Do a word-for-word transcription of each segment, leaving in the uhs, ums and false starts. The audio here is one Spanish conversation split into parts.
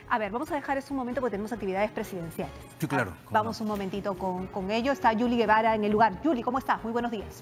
A ver, vamos a dejar eso un momento porque tenemos actividades presidenciales. Sí, claro. Ah, vamos no? un momentito con, con ello. Está Yuli Guevara en el lugar. Yuli, ¿cómo estás? Muy buenos días.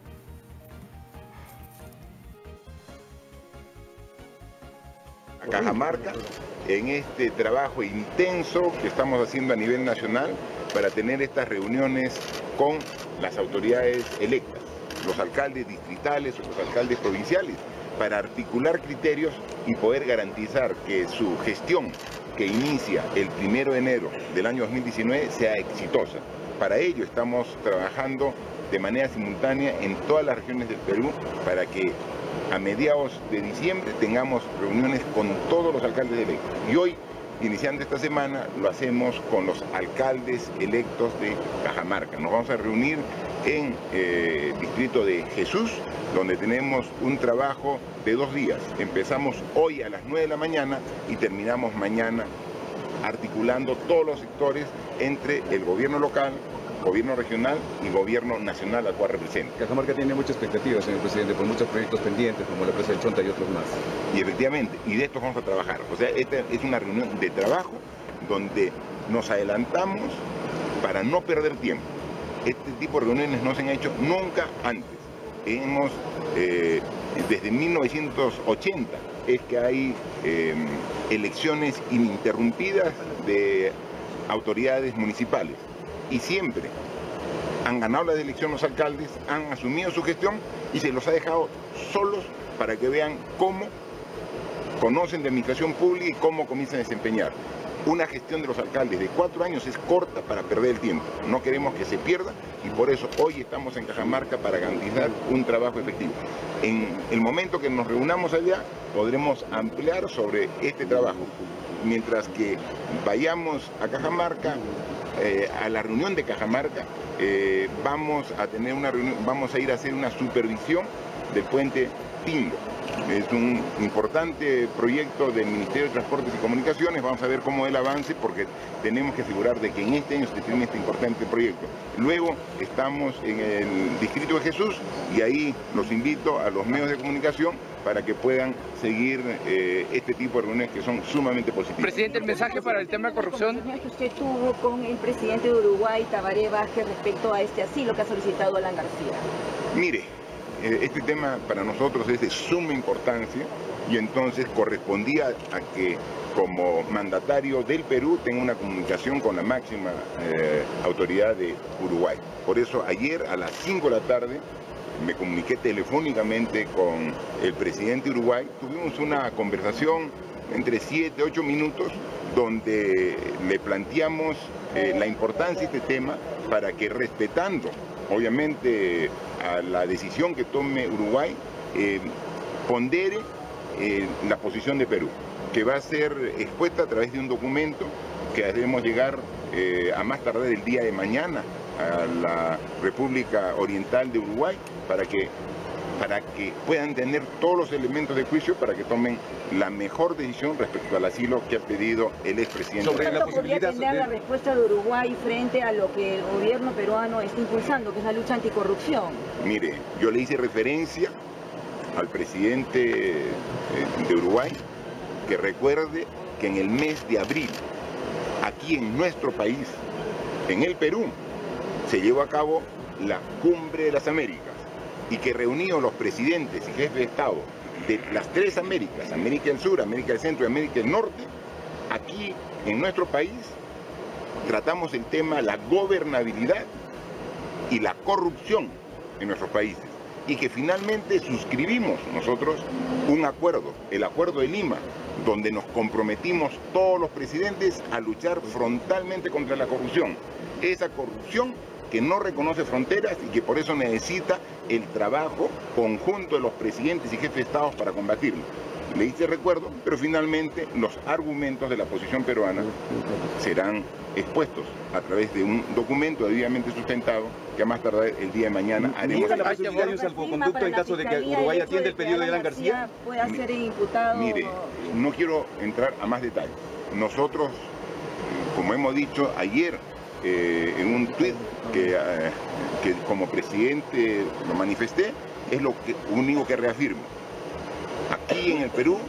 A Cajamarca, en este trabajo intenso que estamos haciendo a nivel nacional para tener estas reuniones con las autoridades electas, los alcaldes distritales o los alcaldes provinciales, para articular criterios y poder garantizar que su gestión que inicia el primero de enero del año dos mil diecinueve sea exitosa. Para ello estamos trabajando de manera simultánea en todas las regiones del Perú para que a mediados de diciembre tengamos reuniones con todos los alcaldes electos. Y hoy, iniciando esta semana, lo hacemos con los alcaldes electos de Cajamarca. Nos vamos a reunir en eh, el distrito de Jesús, donde tenemos un trabajo de dos días. Empezamos hoy a las nueve de la mañana y terminamos mañana articulando todos los sectores entre el gobierno local, gobierno regional y gobierno nacional al cual representa. Cajamarca tiene muchas expectativas, señor presidente, por muchos proyectos pendientes, como la presa del Chonta y otros más. Y efectivamente, y de estos vamos a trabajar. O sea, esta es una reunión de trabajo donde nos adelantamos para no perder tiempo. Este tipo de reuniones no se han hecho nunca antes. Hemos, eh, desde mil novecientos ochenta, es que hay eh, elecciones ininterrumpidas de autoridades municipales. Y siempre han ganado las elecciones los alcaldes, han asumido su gestión y se los ha dejado solos para que vean cómo conocen de administración pública y cómo comienzan a desempeñar. Una gestión de los alcaldes de cuatro años es corta para perder el tiempo. No queremos que se pierda y por eso hoy estamos en Cajamarca para garantizar un trabajo efectivo. En el momento que nos reunamos allá podremos ampliar sobre este trabajo. Mientras que vayamos a Cajamarca, eh, a la reunión de Cajamarca, eh, vamos a tener una reunión, vamos a ir a hacer una supervisión del puente Tingo. Es un importante proyecto del Ministerio de Transportes y Comunicaciones. Vamos a ver cómo es el avance porque tenemos que asegurar de que en este año se termine este importante proyecto. Luego estamos en el distrito de Jesús y ahí los invito a los medios de comunicación para que puedan seguir eh, este tipo de reuniones que son sumamente positivas. Presidente, el mensaje para el tema de corrupción. La que usted tuvo con el presidente de Uruguay, Tabaré Vázquez, respecto a este asilo que ha solicitado Alan García. Mire, este tema para nosotros es de suma importancia y entonces correspondía a que como mandatario del Perú tenga una comunicación con la máxima eh, autoridad de Uruguay. Por eso ayer a las cinco de la tarde me comuniqué telefónicamente con el presidente de Uruguay. Tuvimos una conversación entre siete, ocho minutos donde le planteamos eh, la importancia de este tema para que respetando obviamente a la decisión que tome Uruguay, eh, pondere eh, la posición de Perú, que va a ser expuesta a través de un documento que haremos llegar eh, a más tardar el día de mañana a la República Oriental de Uruguay para que, para que puedan tener todos los elementos de juicio para que tomen la mejor decisión respecto al asilo que ha pedido el expresidente. Sobre la posibilidad de la respuesta de Uruguay frente a lo que el gobierno peruano está impulsando, que es la lucha anticorrupción. Mire, yo le hice referencia al presidente de Uruguay que recuerde que en el mes de abril, aquí en nuestro país, en el Perú, se llevó a cabo la Cumbre de las Américas y que reunió los presidentes y jefes de Estado de las tres Américas, América del Sur, América del Centro y América del Norte. Aquí en nuestro país tratamos el tema de la gobernabilidad y la corrupción en nuestros países y que finalmente suscribimos nosotros un acuerdo, el Acuerdo de Lima, donde nos comprometimos todos los presidentes a luchar frontalmente contra la corrupción. Esa corrupción que no reconoce fronteras y que por eso necesita el trabajo conjunto de los presidentes y jefes de Estado para combatirlo. Le hice recuerdo, pero finalmente los argumentos de la posición peruana serán expuestos a través de un documento debidamente sustentado que a más tardar el día de mañana haremos. ¿Niega la posibilidad de un salvoconducto en caso de que Uruguay atienda el pedido de Alan García? ¿Pueda ser imputado? Mire, no quiero entrar a más detalles. Nosotros, como hemos dicho ayer, Eh, en un tuit que, eh, que como presidente lo manifesté, es lo que, único que reafirmo. Aquí en el Perú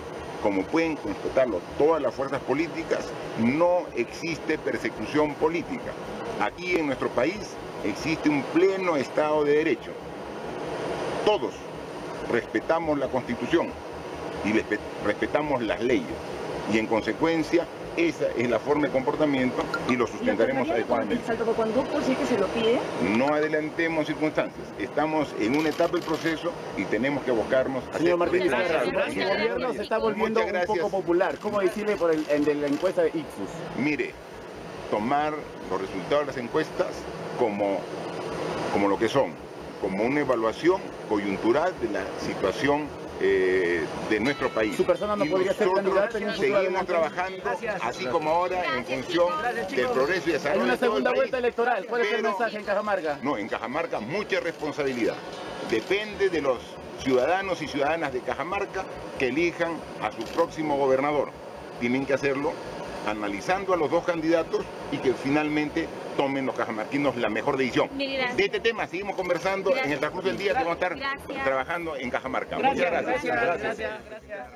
como pueden constatarlo todas las fuerzas políticas, no existe persecución política. Aquí en nuestro país existe un pleno Estado de Derecho. Todos respetamos la Constitución y respetamos las leyes. Y en consecuencia, esa es la forma de comportamiento y lo sustentaremos adecuadamente. ¿El salvoconducto sí que se lo pide? No adelantemos circunstancias. Estamos en una etapa del proceso y tenemos que abocarnos a... Señor Martín Vizcarra, su gobierno se está volviendo un poco popular. ¿Cómo decirle por el, el de la encuesta de Ipsos? Mire, tomar los resultados de las encuestas como, como lo que son, como una evaluación coyuntural de la situación eh, de nuestro país. Su persona no y podría ser candidata en un futuro. Seguimos trabajando, Gracias. así como ahora, en función del progreso y desarrollo. Hay una de todo el segunda país. vuelta electoral. ¿Cuál es el Pero, mensaje en Cajamarca? No, en Cajamarca mucha responsabilidad. Depende de los ciudadanos y ciudadanas de Cajamarca que elijan a su próximo gobernador. Tienen que hacerlo analizando a los dos candidatos y que finalmente tomen los cajamarquinos la mejor decisión. De este tema seguimos conversando. Gracias. En el transcurso del día que vamos a estar gracias. trabajando en Cajamarca. Gracias. Muchas gracias. Gracias. Gracias. Gracias.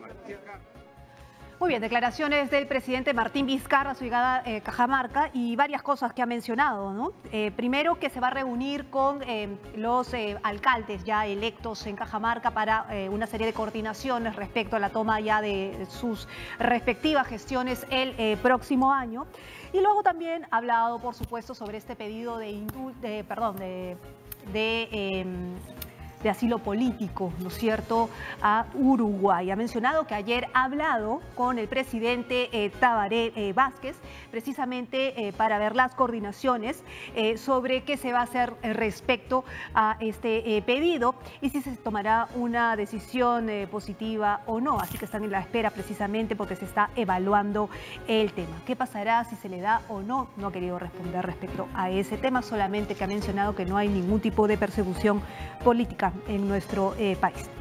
Muy bien, declaraciones del presidente Martín Vizcarra a su llegada a eh, Cajamarca y varias cosas que ha mencionado, ¿no? Eh, primero, que se va a reunir con eh, los eh, alcaldes ya electos en Cajamarca para eh, una serie de coordinaciones respecto a la toma ya de sus respectivas gestiones el eh, próximo año. Y luego también ha hablado, por supuesto, sobre este pedido de, indul de perdón, de... de eh, de asilo político, ¿no es cierto?, a Uruguay. Ha mencionado que ayer ha hablado con el presidente eh, Tabaré eh, Vázquez, precisamente eh, para ver las coordinaciones eh, sobre qué se va a hacer respecto a este eh, pedido y si se tomará una decisión eh, positiva o no. Así que están en la espera precisamente porque se está evaluando el tema. ¿Qué pasará si se le da o no? No ha querido responder respecto a ese tema, solamente que ha mencionado que no hay ningún tipo de persecución política en nuestro eh, país.